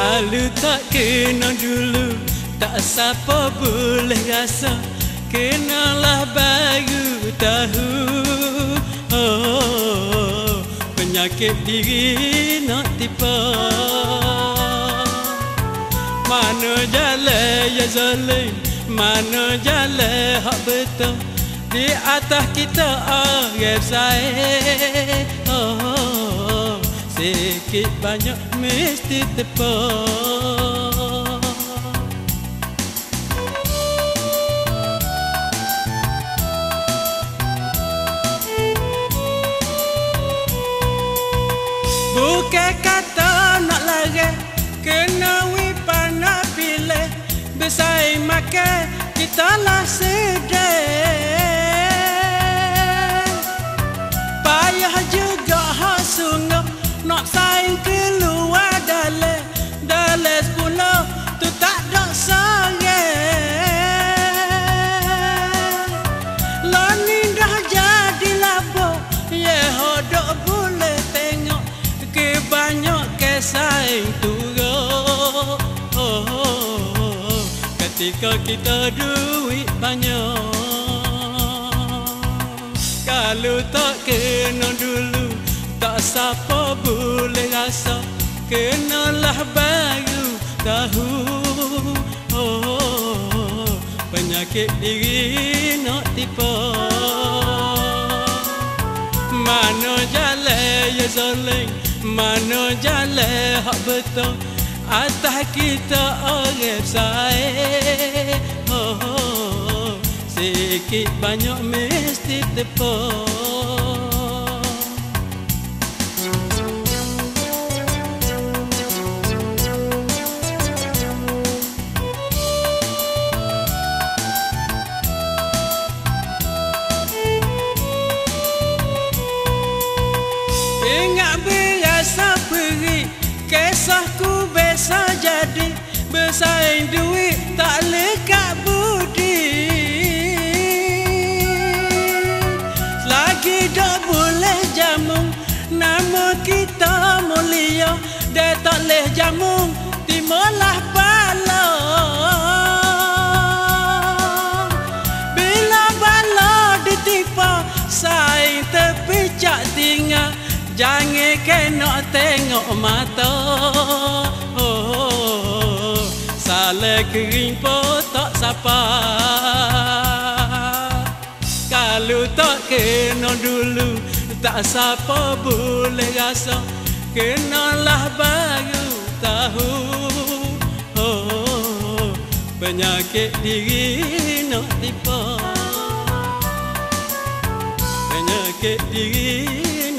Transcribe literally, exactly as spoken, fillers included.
Kalau tak kena dulu, tak siapa boleh rasa. Kenalah baru tahu. Oh, penyakit diri nak tipu. Mana jalan ya zalim, mana jalan hak betul. Di atas kita orang saya. Oh, sikit banyak mesti tepuk. Bukan kata nak lari, kena wipan nak pilih. Bersaing makan, kita lah sedih. Payah juga hak sungguh, nak saing keluar dalam. Dalam sepuluh, tu tak ada sangat. Lah ni dah jadi labuk, ya hodok boleh tengok. Kebanyak kesaing turun. Oh, oh, oh. Ketika kita duit banyak. Kalau tak kena dulu, tak siapa boleh rasa. Kenalah baru tahu. Oh, oh, penyakit diri nak tipu. Mana jalan ya zalim, mana jalan hak betul. Atas kita orang saya. Oh, oh, sikit banyak mesti tepuk. Ingat biasa pergi, kisahku biasa jadi. Bersaing duit tak lekat budi. Selagi tak boleh jamu, nama kita mulia. Dia tak boleh jamu, timulah bala. Bila bala ditipu, saing terpicak tinggal. Jangan kena tengok mata. Oh, oh, salah kering pun tak sapa. Kalau tak kena dulu, tak siapa boleh rasa. Kenalah baru tahu. Oh, oh, penyakit diri nak tipu. Penyakit diri